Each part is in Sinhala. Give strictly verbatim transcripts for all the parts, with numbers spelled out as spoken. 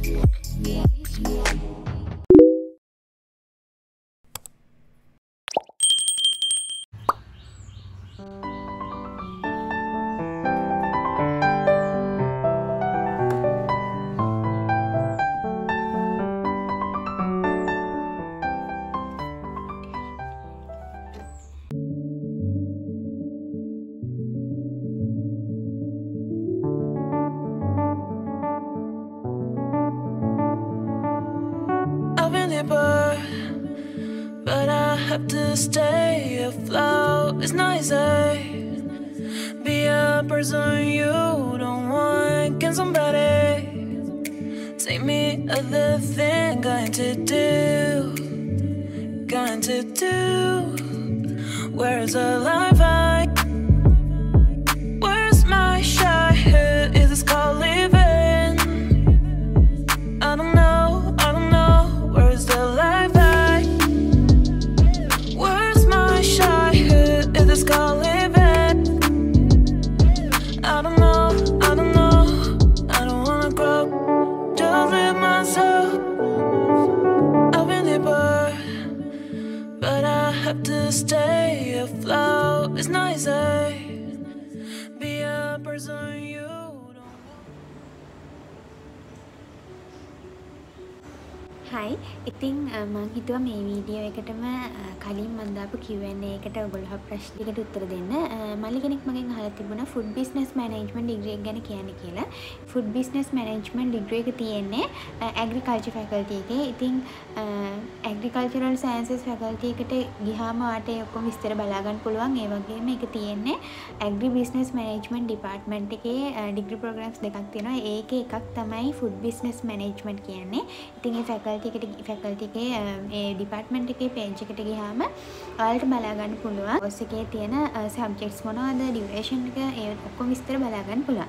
But I have to stay afloat. It's not easy. Be a person you don't want. Can somebody take me other thing? Going to do, going to do. Where's the life I? Where's my childhood? Is this called living? I don't know, I don't know. Where's the life I? Where's my childhood? Is this called living? I don't know, I don't know. I don't wanna grow. Just live myself. I've been there, but I have to stay afloat. It's not easy. Be a person you don't. Hi, ඉතින් මම හිතුවා මේ වීඩියෝ එකටම කලින් මම දාපු Q and A එකට ඔයගොල්ලෝ ප්‍රශ්න ටිකට උත්තර දෙන්න. මල්ලි කෙනෙක් මගෙන් අහලා තිබුණා ෆුඩ් බිස්නස් මැනේජ්මන්ට් ඩිග්‍රී එක ගැන කියන්න කියලා. ෆුඩ් බිස්නස් මැනේජ්මන්ට් ඩිග්‍රී එක තියෙන්නේ ඇග්‍රිකල්චර් ෆැකල්ටි එකේ. ඉතින් ඇග්‍රිකල්චරල් සයන්සස් ෆැකල්ටි එකට ගියාම ඔයාට ඒ ඔක්කොම විස්තර බලා ගන්න පුළුවන්. ඒ වගේම ඒක තියෙන්නේ ඇග්‍රි බිස්නස් මැනේජ්මන්ට් ඩිපාර්ට්මන්ට් එකේ ඩිග්‍රී ප්‍රෝග්‍රෑම්ස් දෙකක් තියෙනවා. ඒකේ එකක් තමයි ෆුඩ් බිස්නස් මැනේජ්මන්ට් කියන්නේ. ඉතින් ඒ ෆැකල්ටි ෆැකල්ටි එකේ ඒ ඩිපාර්ට්මන්ට් එකේ පේජ් එකට ගියාම ඔයාලට බලා ගන්න පුළුවන්. කොස් එකේ තියෙන සබ්ජෙක්ට්ස් මොනවද, ඩියුරේෂන් එක, ඒ ඔක්කොම විස්තර බලා ගන්න පුළුවන්.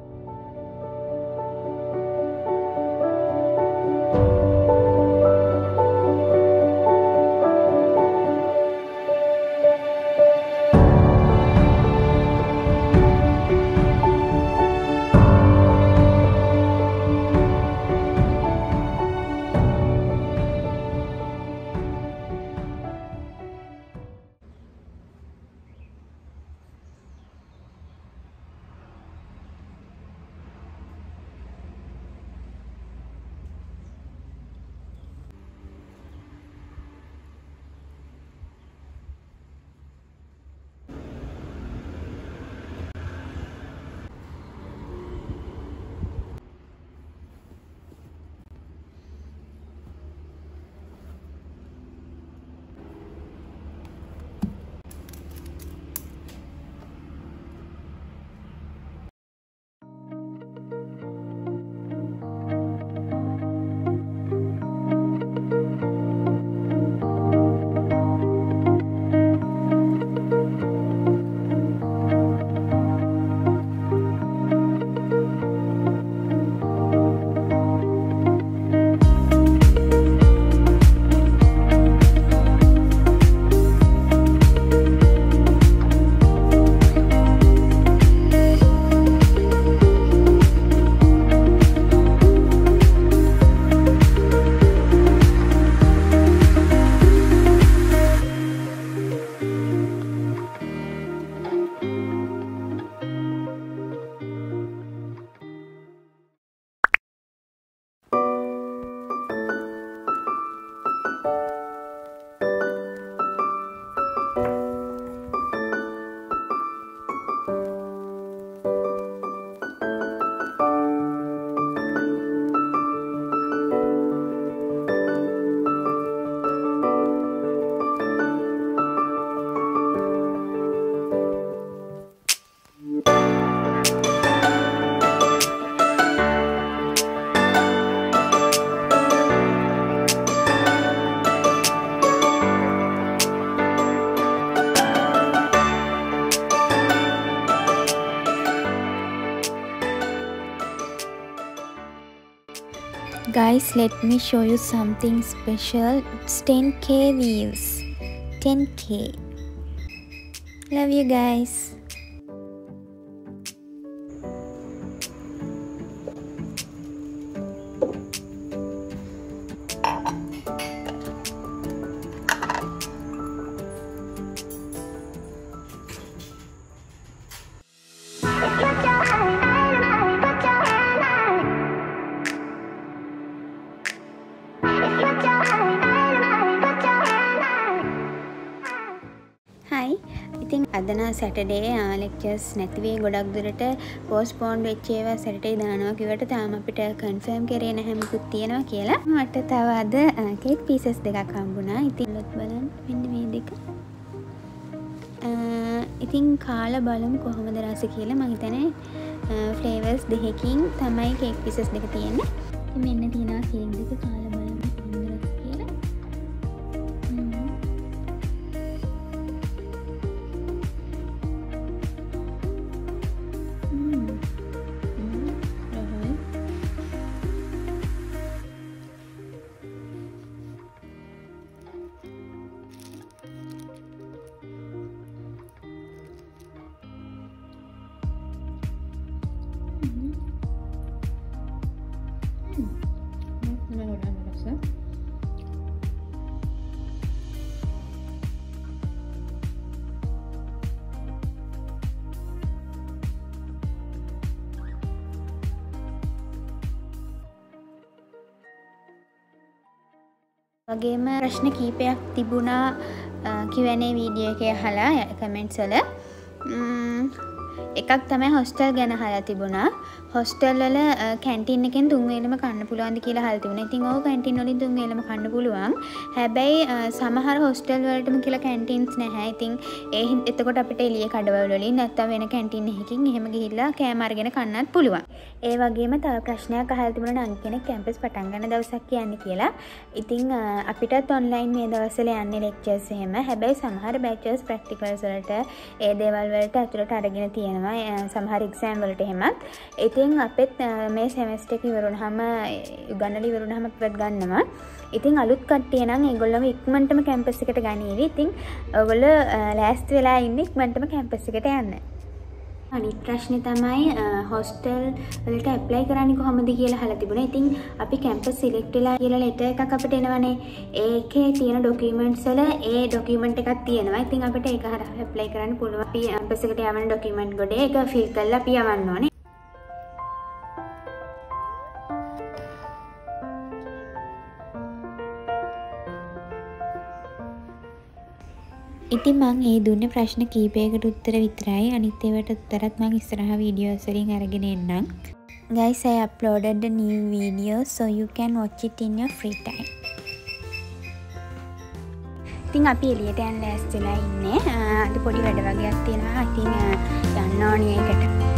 Guys, let me show you something special. It's ten K views. ten K. Love you guys. හදන සැටර්ඩේ ලෙක්චර්ස් නැති වෙයි ගොඩක් දුරට පෝස්ට්පෝන් වෙච්ච ඒවා සැටර්ඩේ දානවා කිව්වට තාම අපිට කන්ෆර්ම් කරේ නැහැ මොකුත් තියෙනවා කියලා. මට තව අද කේක් පීසස් දෙකක් හම්බුණා. ඉතින් ලොත් බලන්න මෙන්න මේ දෙක. ඉතින් කාලා බලමු කොහොමද රස කියලා. මම හිතන්නේ ෆ්ලේවර්ස් දෙකකින් තමයි කේක් පීසස් දෙක තියෙන්නේ. ඉතින් මෙන්න තියෙනවා කේක් දෙක කාලා බලමු කොහොමද රස කියලා. වගේම ප්‍රශ්න කීපයක් තිබුණා Q and A වීඩියෝ එකේ අහලා කමෙන්ට්ස් වල. එකක් තමයි හොස්ටල් ගැන අහලා තිබුණා. හොස්ටල් වල කැන්ටින් එකෙන් තුන් වේලම කන්න පුළුවන්ද කියලා අහලා තිබුණා. ඉතින් ඕක කැන්ටින් වලින් තුන් වේලම කන්න පුළුවන්. හැබැයි සමහර හොස්ටල් වලටම කියලා කැන්ටින්ස් නැහැ. ඉතින් ඒ එතකොට අපිට එළිය කඩවල වලින් නැත්තම් වෙන කැන්ටින් එකකින් එහෙම ගිහිල්ලා කෑම අරගෙන කන්නත් පුළුවන්. ඒ වගේම තව ප්‍රශ්නයක් අහලා තිබුණා නම් කෙනෙක් කැම්පස් පටන් ගන්න දවසක් කියන්නේ කියලා. ඉතින් අපිටත් ඔන්ලයින් මේ දවස්වල යන්නේ ලෙක්චර්ස් එහෙම. හැබැයි සමහර බැචස් ප්‍රැක්ටිකල්ස් වලට ඒ දේවල් වලට අතුලට අරගෙන තියෙනවා. සමහර එක්සෑම් වලට එහෙමත්. ඉතින් අපිත් මේ සෙමෙස්ටර් එක ඉවර වුණාම උගන්නලා ඉවර වුණාම අපිවත් ගන්නවා. ඉතින් අලුත් කට්ටිය නම් ඒගොල්ලෝම ඉක්මනටම කැම්පස් එකට ගනීවි. ඉතින් ඔයගොල්ලෝ ලෑස්ති වෙලා ඉන්න ඉක්මනටම කැම්පස් එකට යන්න. අනිත් ප්‍රශ්නේ තමයි හොස්ටල් වලට ඇප්ලයි කරන්නේ කොහොමද කියලා අහලා තිබුණා. ඉතින් අපි කැම්පස් සිලෙක්ට් වෙලා කියලා ලෙටර් එකක් අපිට එනවනේ. ඒකේ තියෙන ඩොකියුමන්ට්ස් වල ඒ ඩොකියුමන්ට් එකක් තියෙනවා. ඉතින් අපිට ඒක හරහා ඇප්ලයි කරන්න පුළුවන්. අපි කැම්පස් එකට යවන ඩොකියුමන්ට් ගොඩේ ඒක ෆිල් කරලා අපි යවන්න ඕනේ. ඉතින් මම ඒ දුන්නේ ප්‍රශ්න කීපයකට උත්තර විතරයි. අනිත් ඒවාට උත්තරත් මම ඉස්සරහා වීඩියෝස් වලින් අරගෙන එන්නම්. Guys, I uploaded a new video so you can watch it in your free time. ඉතින් අපි එළියට යන්න ලෑස්තිලා ඉන්නේ. අද පොඩි වැඩ වගේක් තියෙනවා. ඉතින් යන්න ඕනේ ඒකට.